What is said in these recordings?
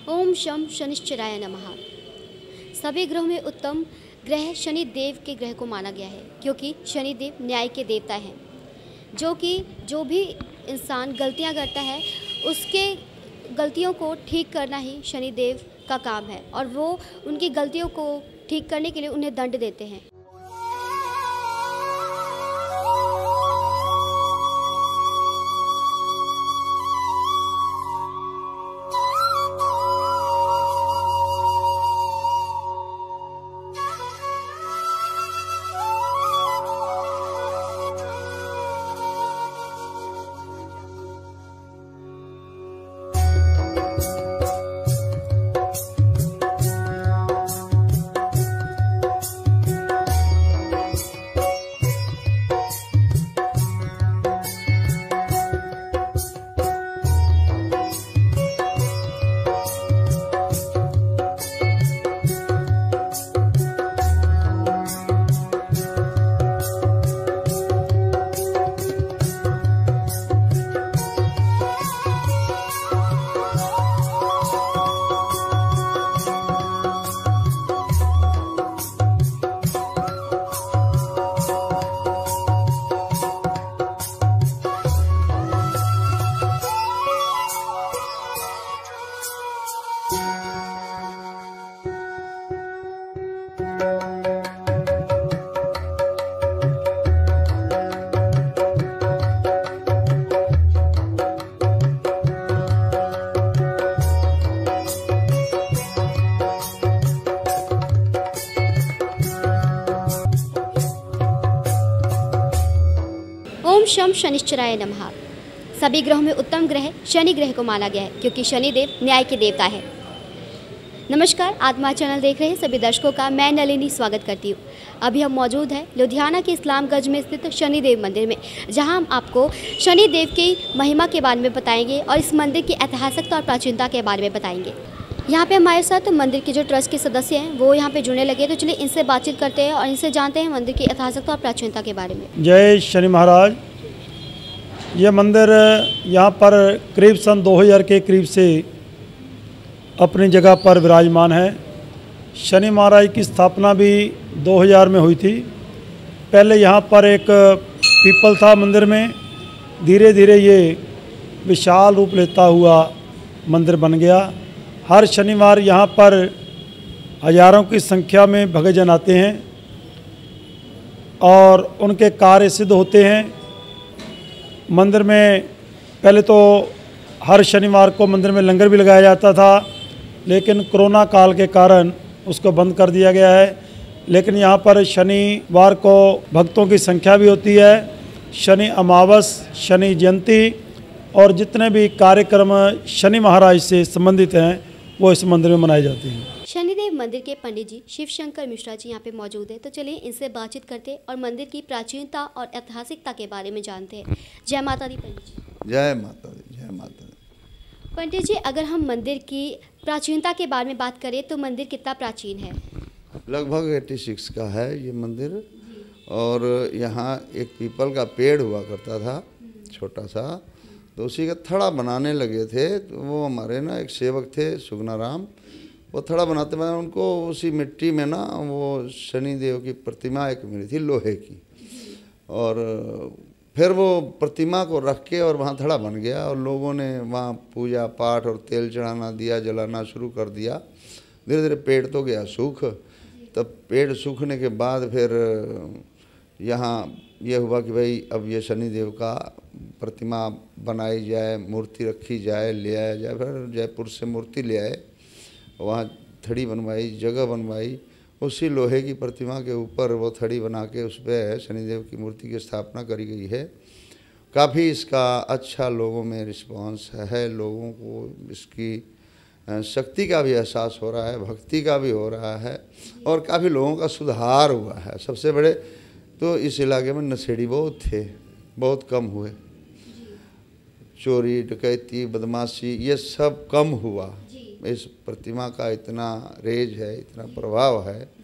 ओम शम शनिश्चराय नमः। सभी ग्रहों में उत्तम ग्रह शनि देव के ग्रह को माना गया है, क्योंकि शनि देव न्याय के देवता हैं। जो भी इंसान गलतियां करता है, उसके गलतियों को ठीक करना ही शनि देव का काम है, और वो उनकी गलतियों को ठीक करने के लिए उन्हें दंड देते हैं। ओम शम शनिश्चराय नमः। सभी ग्रहों में उत्तम ग्रह शनि ग्रह को माना गया है, क्योंकि शनि देव न्याय के देवता है। नमस्कार, आत्मा चैनल देख रहे सभी दर्शकों का मैं नलिनी स्वागत करती हूँ। अभी हम मौजूद हैं लुधियाना के इस्लामगंज में स्थित शनि देव मंदिर में, जहाँ हम आपको शनि देव की महिमा के बारे में बताएंगे और इस मंदिर की ऐतिहासिकता और प्राचीनता के बारे में बताएंगे। यहाँ पे हमारे साथ मंदिर के जो ट्रस्ट के सदस्य हैं वो यहाँ पे जुड़ने लगे, तो चलिए इनसे बातचीत करते हैं और इनसे जानते हैं मंदिर की ऐतिहासिकता और प्राचीनता के बारे में। जय शनि महाराज। ये मंदिर यहाँ पर करीब सन 2000 के करीब से अपनी जगह पर विराजमान है। शनि महाराज की स्थापना भी 2000 में हुई थी। पहले यहाँ पर एक पीपल था मंदिर में, धीरे धीरे ये विशाल रूप लेता हुआ मंदिर बन गया। हर शनिवार यहाँ पर हजारों की संख्या में भक्तजन आते हैं और उनके कार्य सिद्ध होते हैं। मंदिर में पहले तो हर शनिवार को मंदिर में लंगर भी लगाया जाता था, लेकिन कोरोना काल के कारण उसको बंद कर दिया गया है। लेकिन यहाँ पर शनिवार को भक्तों की संख्या भी होती है। शनि अमावस, शनि जयंती और जितने भी कार्यक्रम शनि महाराज से संबंधित हैं वो इस मंदिर में मनाए जाते हैं। शनिदेव मंदिर के पंडित जी शिव शंकर मिश्रा जी यहाँ पे मौजूद है, तो चलिए इनसे बातचीत करते हैं और मंदिर की प्राचीनता और ऐतिहासिकता के बारे में जानते हैं। जय माता दी पंडित जी। जय माता दी, जय माता दी। पंडित जी, अगर हम मंदिर की प्राचीनता के बारे में बात करें तो मंदिर कितना प्राचीन है? लगभग 86 का है ये मंदिर। और यहाँ एक पीपल का पेड़ हुआ करता था छोटा सा, तो उसी का थड़ा बनाने लगे थे। तो वो हमारे ना एक सेवक थे सुगना राम, वो थड़ा बनाते बनाते उनको उसी मिट्टी में ना वो शनि देव की प्रतिमा एक मिली थी लोहे की, और फिर वो प्रतिमा को रख के और वहाँ थड़ा बन गया और लोगों ने वहाँ पूजा पाठ और तेल चढ़ाना, दिया जलाना शुरू कर दिया। धीरे धीरे पेड़ तो गया सूख। तब पेड़ सूखने के बाद फिर यहाँ ये हुआ कि भाई अब ये शनि देव का प्रतिमा बनाई जाए, मूर्ति रखी जाए, ले आया जाए। फिर जयपुर से मूर्ति ले आए, वहाँ थड़ी बनवाई, जगह बनवाई, उसी लोहे की प्रतिमा के ऊपर वो थड़ी बना के उस पर शनिदेव की मूर्ति की स्थापना करी गई है। काफ़ी इसका अच्छा लोगों में रिस्पांस है, लोगों को इसकी शक्ति का भी एहसास हो रहा है, भक्ति का भी हो रहा है, और काफ़ी लोगों का सुधार हुआ है। सबसे बड़े तो इस इलाके में नशेड़ी बहुत थे, बहुत कम हुए। चोरी डकैती बदमाशी ये सब कम हुआ। इस प्रतिमा का इतना रेज है, इतना प्रभाव है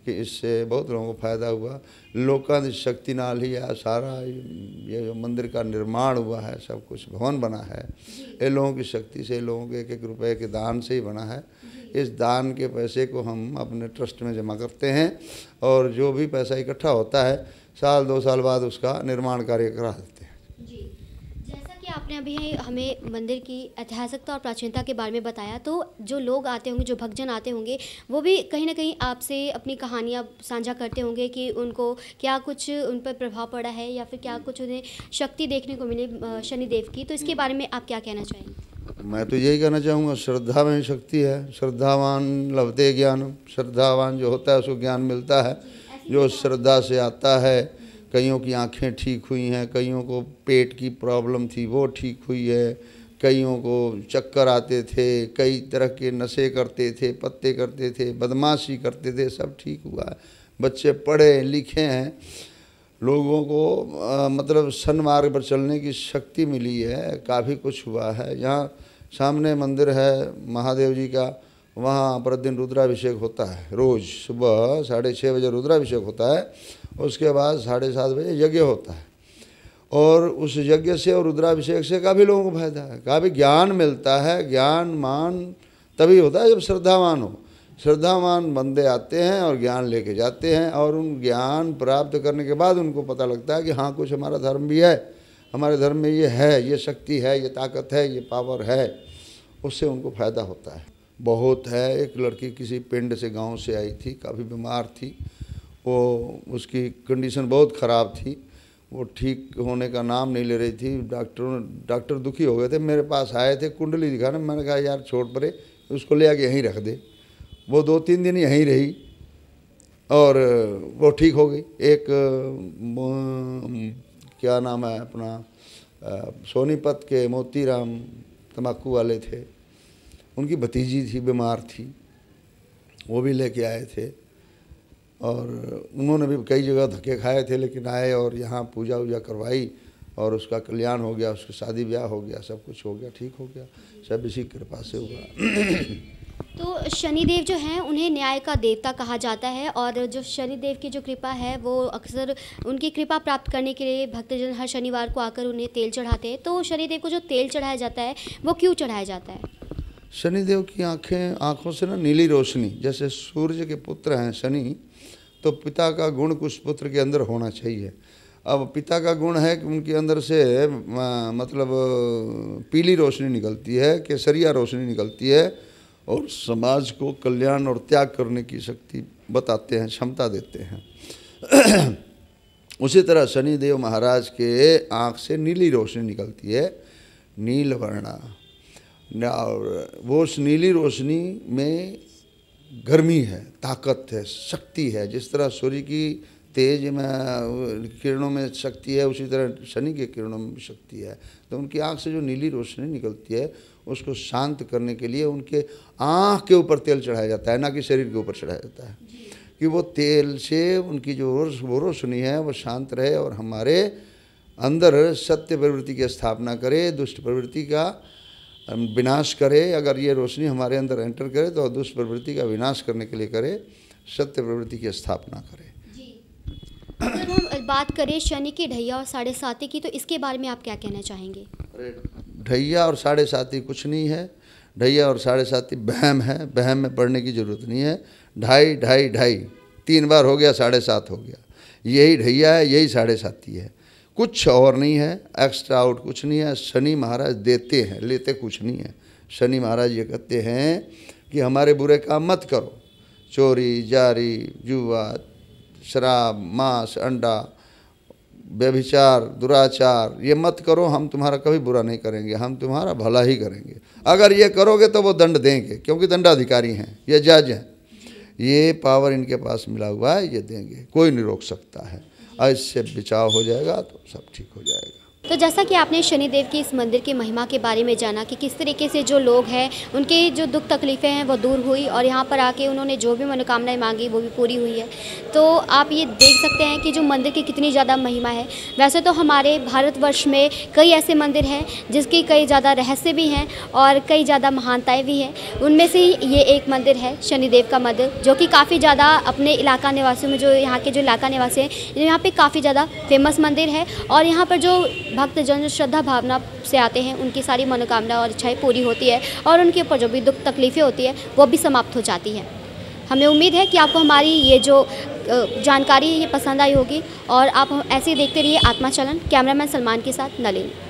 कि इससे बहुत लोगों को फ़ायदा हुआ। लोगों की शक्ति नाल ही है सारा ये जो मंदिर का निर्माण हुआ है, सब कुछ भवन बना है, ये लोगों की शक्ति से, लोगों के 1-1 रुपए के दान से ही बना है। इस दान के पैसे को हम अपने ट्रस्ट में जमा करते हैं और जो भी पैसा इकट्ठा होता है साल 2 साल बाद उसका निर्माण कार्य करा देते हैं। जी, जैसा कि आपने अभी हमें मंदिर की ऐतिहासिकता और प्राचीनता के बारे में बताया, तो जो लोग आते होंगे, जो भक्तजन आते होंगे, वो भी कहीं ना कहीं आपसे अपनी कहानियाँ साझा करते होंगे कि उनको क्या कुछ उन पर प्रभाव पड़ा है या फिर क्या कुछ उन्हें शक्ति देखने को मिले शनिदेव की। तो इसके बारे में आप क्या कहना चाहेंगे? मैं तो यही कहना चाहूँगा, श्रद्धा में शक्ति है। श्रद्धावान लभते ज्ञान, श्रद्धावान जो होता है उसको ज्ञान मिलता है। जो श्रद्धा से आता है, कईयों की आंखें ठीक हुई हैं, कईयों को पेट की प्रॉब्लम थी वो ठीक हुई है, कईयों को चक्कर आते थे, कई तरह के नशे करते थे, पत्ते करते थे, बदमाशी करते थे, सब ठीक हुआ है। बच्चे पढ़े लिखे हैं, लोगों को मतलब सन्मार्ग पर चलने की शक्ति मिली है, काफ़ी कुछ हुआ है। यहाँ सामने मंदिर है महादेव जी का, वहाँ प्रतिदिन रुद्राभिषेक होता है। रोज़ सुबह 6:30 बजे रुद्राभिषेक होता है, उसके बाद 7:30 बजे यज्ञ होता है। और उस यज्ञ से और रुद्राभिषेक से काफ़ी लोगों को फायदा है, काफ़ी ज्ञान मिलता है। ज्ञान मान तभी होता है जब श्रद्धावान हो। श्रद्धावान बंदे आते हैं और ज्ञान लेके जाते हैं, और उन ज्ञान प्राप्त करने के बाद उनको पता लगता है कि हाँ कुछ हमारा धर्म भी है, हमारे धर्म में ये है, ये शक्ति है, ये ताकत है, ये पावर है। उससे उनको फ़ायदा होता है, बहुत है। एक लड़की किसी पिंड से गांव से आई थी, काफ़ी बीमार थी, वो उसकी कंडीशन बहुत ख़राब थी, वो ठीक होने का नाम नहीं ले रही थी। डॉक्टर दुखी हो गए थे, मेरे पास आए थे कुंडली दिखाने। मैंने कहा यार छोड़ परे, उसको ले आके यहीं रख दे। वो 2-3 दिन यहीं रही और वो ठीक हो गई। एक क्या नाम है अपना, सोनीपत के मोतीराम तम्बाकू वाले थे, उनकी भतीजी थी, बीमार थी, वो भी लेके आए थे। और उन्होंने भी कई जगह धक्के खाए थे, लेकिन आए और यहाँ पूजा वूजा करवाई और उसका कल्याण हो गया, उसकी शादी ब्याह हो गया, सब कुछ हो गया, ठीक हो गया, सब इसी कृपा से हुआ। तो शनिदेव जो हैं उन्हें न्याय का देवता कहा जाता है, और जो शनिदेव की जो कृपा है वो अक्सर उनकी कृपा प्राप्त करने के लिए भक्तजन हर शनिवार को आकर उन्हें तेल चढ़ाते हैं। तो शनिदेव को जो तेल चढ़ाया जाता है वो क्यों चढ़ाया जाता है? शनिदेव की आँखों से ना नीली रोशनी, जैसे सूर्य के पुत्र हैं शनि, तो पिता का गुण कुछ पुत्र के अंदर होना चाहिए। अब पिता का गुण है कि उनके अंदर से मतलब पीली रोशनी निकलती है, केसरिया रोशनी निकलती है, और समाज को कल्याण और त्याग करने की शक्ति बताते हैं, क्षमता देते हैं। उसी तरह शनिदेव महाराज के आँख से नीली रोशनी निकलती है, नील वर्णा, और वो उस नीली रोशनी में गर्मी है, ताकत है, शक्ति है। जिस तरह सूर्य की तेज में किरणों में शक्ति है, उसी तरह शनि के किरणों में भी शक्ति है। तो उनकी आँख से जो नीली रोशनी निकलती है उसको शांत करने के लिए उनके आँख के ऊपर तेल चढ़ाया जाता है, ना कि शरीर के ऊपर चढ़ाया जाता है, कि वो तेल से उनकी जो वो रोशनी है वो शांत रहे और हमारे अंदर सत्य प्रवृत्ति की स्थापना करे, दुष्ट प्रवृत्ति का विनाश करे। अगर ये रोशनी हमारे अंदर एंटर करे तो दुष्ट प्रवृत्ति का विनाश करने के लिए करे, सत्य प्रवृत्ति की स्थापना करे। अगर हम बात करें शनि की ढैया और 7.5 की, तो इसके बारे में आप क्या कहना चाहेंगे? ढैया और 7.5 कुछ नहीं है, ढैया और 7.5 बहम है, बहम में पढ़ने की जरूरत नहीं है। 2.5 2.5 2.5 3 बार हो गया, 7.5 हो गया, यही ढैया है, यही 7.5 है, कुछ और नहीं है, एक्स्ट्रा आउट कुछ नहीं है। शनि महाराज देते हैं, लेते कुछ नहीं है। शनि महाराज ये कहते हैं कि हमारे बुरे काम मत करो, चोरी जारी जुआ शराब मांस अंडा व्यभिचार दुराचार ये मत करो, हम तुम्हारा कभी बुरा नहीं करेंगे, हम तुम्हारा भला ही करेंगे। अगर ये करोगे तो वो दंड देंगे, क्योंकि दंडाधिकारी हैं, ये जज हैं, ये पावर इनके पास मिला हुआ है, ये देंगे, कोई नहीं रोक सकता है। इससे बचाव हो जाएगा तो सब ठीक हो जाएगा। तो जैसा कि आपने शनिदेव की इस मंदिर की महिमा के बारे में जाना कि किस तरीके से जो लोग हैं उनके जो दुख तकलीफ़ें हैं वो दूर हुई और यहाँ पर आके उन्होंने जो भी मनोकामनाएं मांगी वो भी पूरी हुई है, तो आप ये देख सकते हैं कि जो मंदिर की कितनी ज़्यादा महिमा है। वैसे तो हमारे भारतवर्ष में कई ऐसे मंदिर हैं जिसकी कई ज़्यादा रहस्य भी हैं और कई ज़्यादा महानताएँ भी हैं। उनमें से ये एक मंदिर है शनिदेव का मंदिर, जो कि काफ़ी ज़्यादा अपने इलाका निवासियों में, जो यहाँ के जो इलाका निवासी हैं, यहाँ पे काफ़ी ज़्यादा फेमस मंदिर है। और यहाँ पर जो भक्तजन श्रद्धा भावना से आते हैं उनकी सारी मनोकामना और इच्छाएं पूरी होती है और उनके ऊपर जो भी दुख तकलीफ़ें होती है वो भी समाप्त हो जाती हैं। हमें उम्मीद है कि आपको हमारी ये जो जानकारी ये पसंद आई होगी और आप ऐसे ही देखते रहिए आत्मा चलन। कैमरामैन सलमान के साथ नलिन।